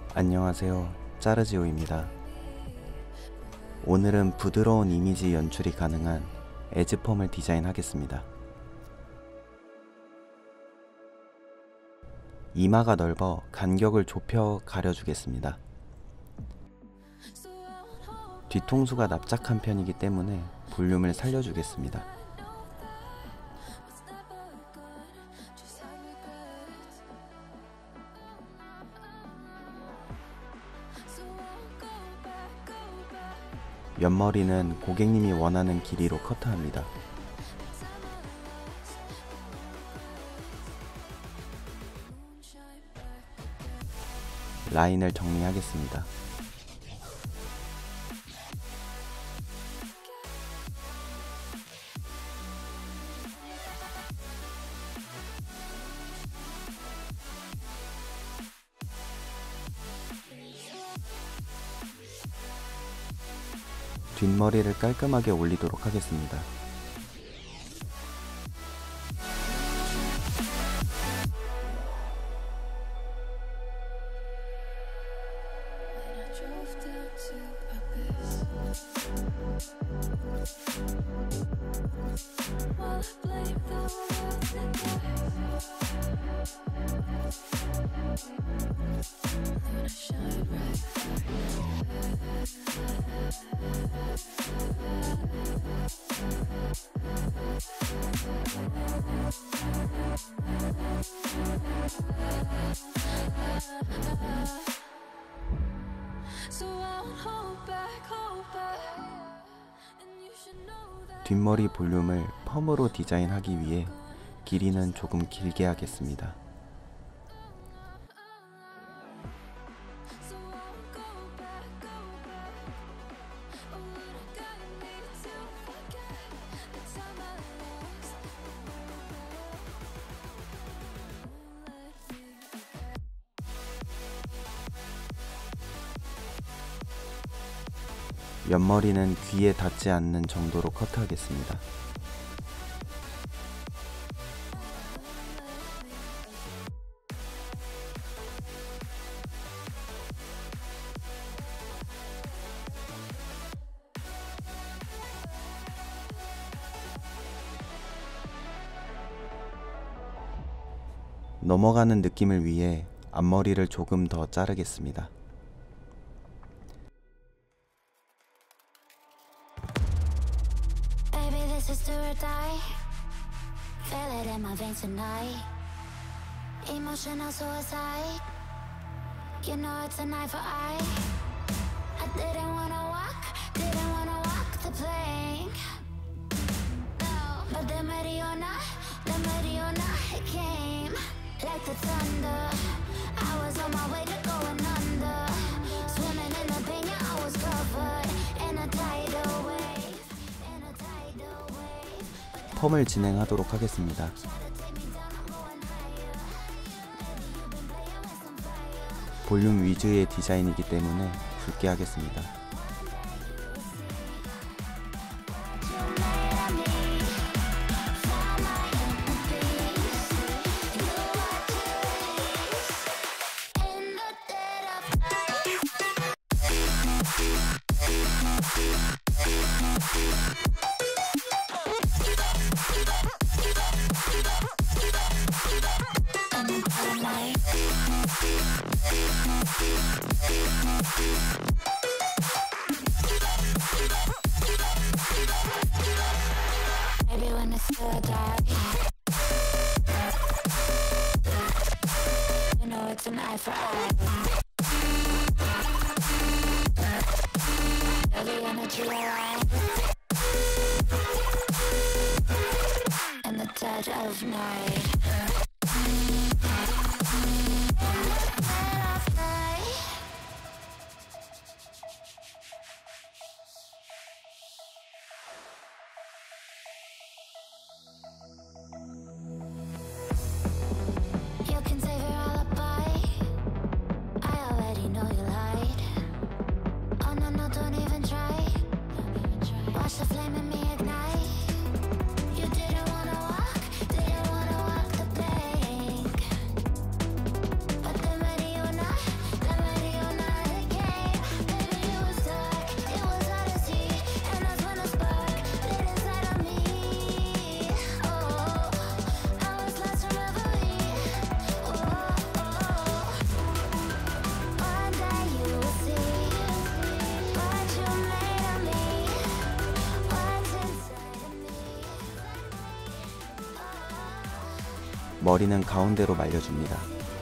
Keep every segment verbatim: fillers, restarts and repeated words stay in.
안녕하세요, 짜르지오입니다. 오늘은 부드러운 이미지 연출이 가능한 에즈펌을 디자인하겠습니다. 이마가 넓어 간격을 좁혀 가려주겠습니다. 뒤통수가 납작한 편이기 때문에 볼륨을 살려주겠습니다. 옆머리는 고객님이 원하는 길이로 커트합니다. 라인을 정리하겠습니다. 뒷머리를 깔끔하게 올리도록 하겠습니다. 뒷머리 볼륨을 펌으로 디자인하기 위해 길이는 조금 길게 하겠습니다. 옆머리는 귀에 닿지 않는 정도로 커트하겠습니다. 넘어가는 느낌을 위해 앞머리를 조금 더 자르겠습니다. Do or die, feel it in my veins tonight. Emotional suicide, you know it's an eye for eye. I didn't wanna walk, didn't wanna walk the plank. No, but the Mariona, the Mariona, it came like the thunder. I was on my way to going under, swimming in the pain, yeah, I was covered in a tidal wave. 펌을 진행하도록 하겠습니다. 볼륨 위주의 디자인이기 때문에 굵게 하겠습니다. Maybe when it's so dark, you know it's an eye for eye. Every energy alive in the dead of night. You can save your alibi, I already know you lied. Oh no, no, don't even try. Watch the flame in me ignite. You didn't wanna walk, didn't wanna walk 머리는 가운데로 말려줍니다.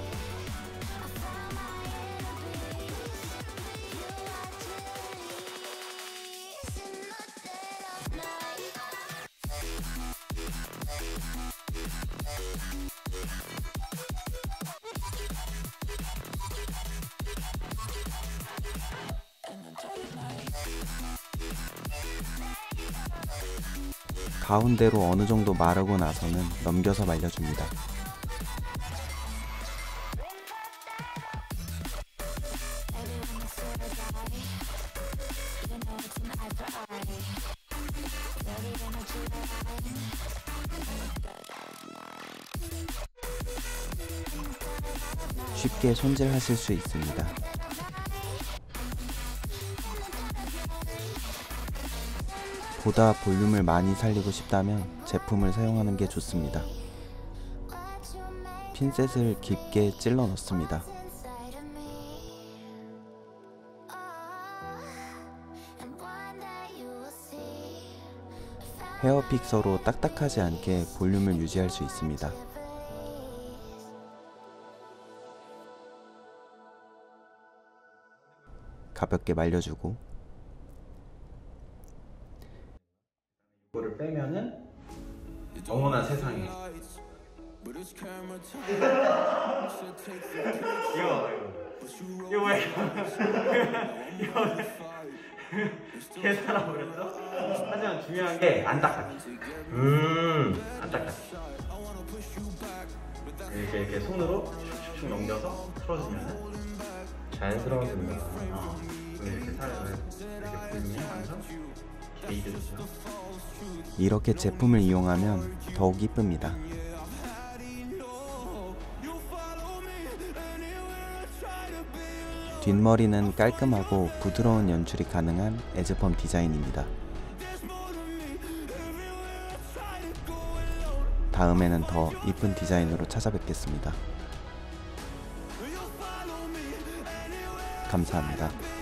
가운데로 어느 정도 마르고 나서는 넘겨서 말려줍니다. 쉽게 손질하실 수 있습니다. 보다 볼륨을 많이 살리고 싶다면 제품을 사용하는 게 좋습니다. 핀셋을 깊게 찔러 넣습니다. 헤어 픽서로 딱딱하지 않게 볼륨을 유지할 수 있습니다. 가볍게 말려주고 이거를 빼면은 어머나 세상에 이거 봐봐 이거 이거 뭐야 이거 계산하고 그랬어? 하지만 중요한 게 안 딱딱해. 음안 딱딱해. 이렇게 이렇게 손으로 슉슉 넘겨서 풀어주면은 자연스러워집니다. 어. 이렇게 살을 이렇게 보이면 완전 베이드죠. 이렇게 제품을 이용하면 더욱 이쁩니다. 뒷머리는 깔끔하고 부드러운 연출이 가능한 에즈펌 디자인입니다. 다음에는 더 이쁜 디자인으로 찾아뵙겠습니다. 감사합니다.